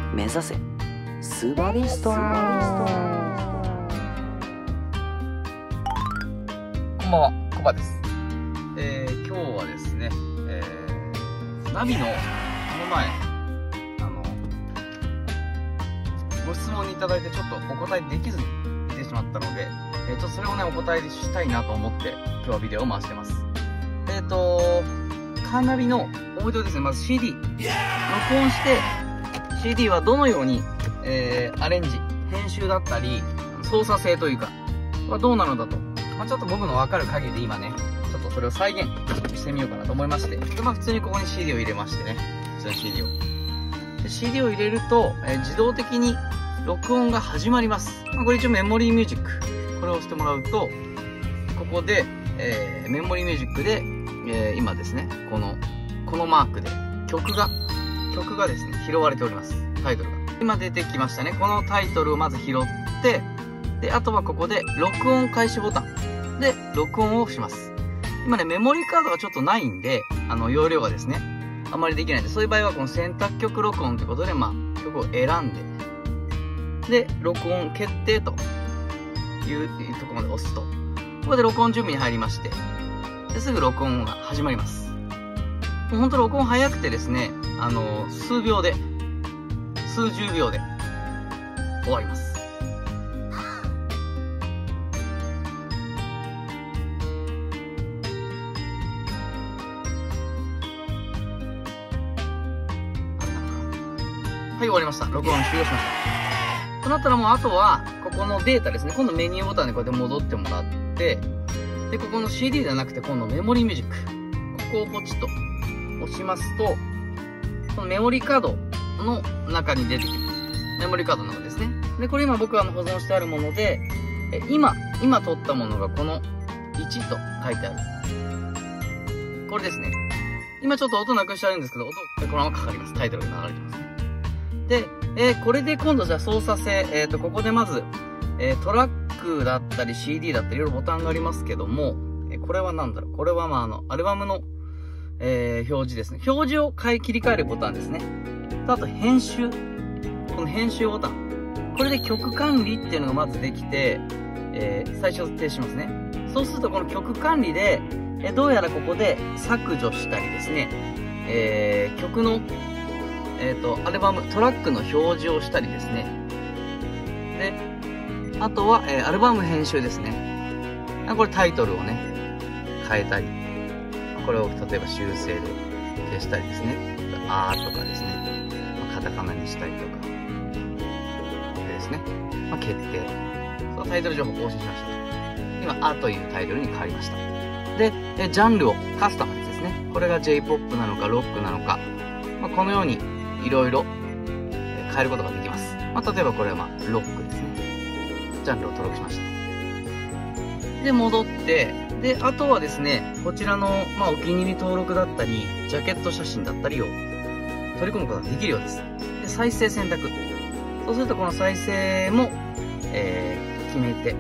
目指せスバリスト。こんばんは、コバです。今日はですね、ナビのこの前ご質問にいただいてちょっとお答えできずにいてしまったので、ちょっとそれをねお答えしたいなと思って今日はビデオを回してます。カーナビのオーディオですね。まず CD 録音して CD はどのように、アレンジ編集だったり操作性というかはどうなのだと、ちょっと僕の分かる限りで今ねちょっとそれを再現してみようかなと思いまして、で普通にここに CD を入れましてね、普通の CD をで CD を入れると、自動的に録音が始まります。これ一応メモリーミュージック、これを押してもらうとここで、メモリーミュージックで、今ですねこのマークで曲がですね拾われております。タイトルが今出てきましたね。このタイトルをまず拾って、であとはここで録音開始ボタンで録音をします。今ねメモリーカードがちょっとないんで容量がですねあまりできないんで、そういう場合はこの選択曲録音ということで曲を選んで録音決定というところまで押すと、ここで録音準備に入りまして、ですぐ録音が始まります。もうほんと録音早くてですね、数秒で数十秒で終わります。はい、終わりました。録音終了しました。となったらもうあとはここのデータですね、今度メニューボタンでこうやって戻ってもらって、でここの CD ではなくて今度メモリーミュージック、ここをポチッと押しますと、このメモリーカードの中に出てきます。メモリーカードの中ですね。でこれ今僕は保存してあるもので、今撮ったものがこの1と書いてあるこれですね。今ちょっと音なくしてあるんですけど、音このままかかります。タイトルが流れてますね。で、これで今度じゃあ操作性、ここでまず、トラックだったり CD だったりいろいろボタンがありますけども、これは何だろう、これはアルバムの、表示ですね。表示を切り替えるボタンですね。とあと編集、この編集ボタン、これで曲管理っていうのがまずできて、最初停止しますね。そうするとこの曲管理で、どうやらここで削除したりですね、曲のアルバム、トラックの表示をしたりですね。で、あとは、アルバム編集ですね。これタイトルをね、変えたり、これを例えば修正で消したりですね。あーとかですね。カタカナにしたりとか。でですね。決定。そのタイトル情報更新しました。今、あというタイトルに変わりました。で、ジャンルをカスタマイズですね。これが J-POP なのか、ロックなのか。このように、いろいろ変えることができます。例えばこれはロックですね。ジャンルを登録しました。で、戻って、で、あとはですね、こちらの、お気に入り登録だったり、ジャケット写真だったりを取り込むことができるようです。で、再生選択。そうするとこの再生も、決めて、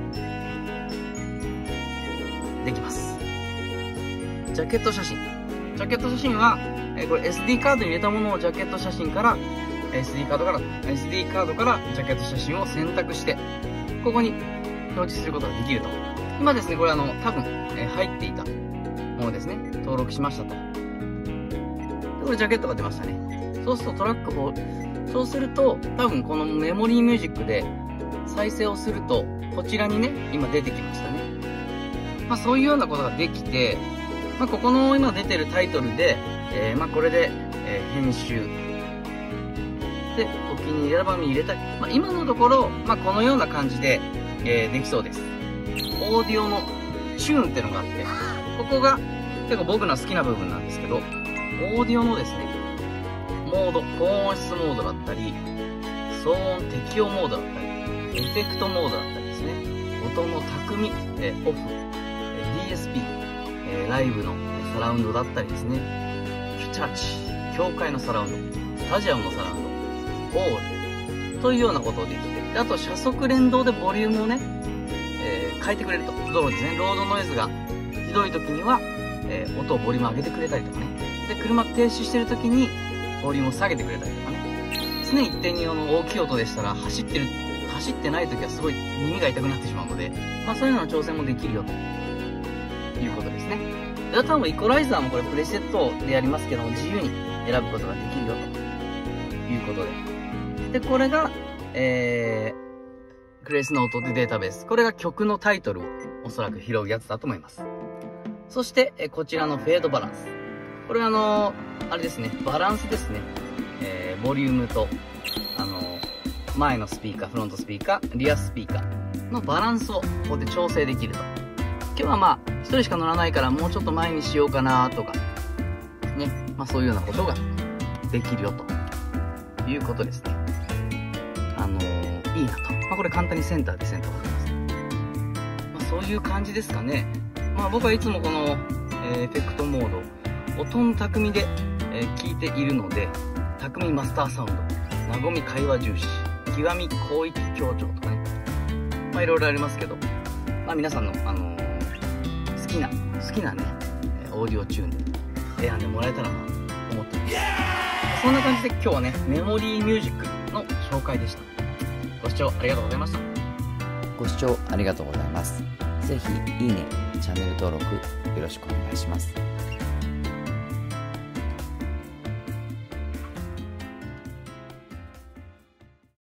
できます。ジャケット写真。ジャケット写真は、これ SD カードに入れたものをジャケット写真から SD カードからジャケット写真を選択してここに表示することができると。今ですねこれ多分、入っていたものですね。登録しましたと。でこれジャケットが出ましたね。そうするとトラックをそうすると多分このメモリーミュージックで再生をするとこちらにね今出てきましたね。そういうようなことができて、ここの今出てるタイトルでこれで、編集でお気に入りアルバムに入れたい、今のところ、このような感じで、できそうです。オーディオのチューンっていうのがあって、ここが結構僕の好きな部分なんですけど、オーディオのですねモード、高音質モードだったり騒音適用モードだったりエフェクトモードだったりですね、音の巧み、オフ、DSP、ライブのサラウンドだったりですね、チャーチ、教会のサラウンド、スタジアムのサラウンド、ホールというようなことをできて、あと車速連動でボリュームをね、変えてくれると。道路ですね、ロードノイズがひどい時には、音をボリューム上げてくれたりとかね。で、車停止してる時にボリュームを下げてくれたりとかね。 常一定に大きい音でしたら走ってない時はすごい耳が痛くなってしまうので、そういうのの調整もできるよということですね。で、あとはイコライザーもこれプレセットでやりますけども、自由に選ぶことができるよということで。で、これが、グレースノートでデータベース。これが曲のタイトルをおそらく拾うやつだと思います。そして、こちらのフェードバランス。これはあれですね、バランスですね。ボリュームと、前のスピーカー、フロントスピーカー、リアスピーカーのバランスをここで調整できると。今日は一人しか乗らないからもうちょっと前にしようかなとか、ね。そういうようなことができるよということですね。いいなと。これ簡単にセンターでセンターを取ります。そういう感じですかね。僕はいつもこの、エフェクトモード、音の巧みで、聞いているので、巧みマスターサウンド、和み会話重視、極み広域強調とかね。いろいろありますけど、皆さんの、好きなね、オーディオチューンで選んでもらえたらなと思ってます。そんな感じで今日はね、メモリーミュージックの紹介でした。ご視聴ありがとうございました。 ご視聴ありがとうございます。ぜひいいね、チャンネル登録よろしくお願いします。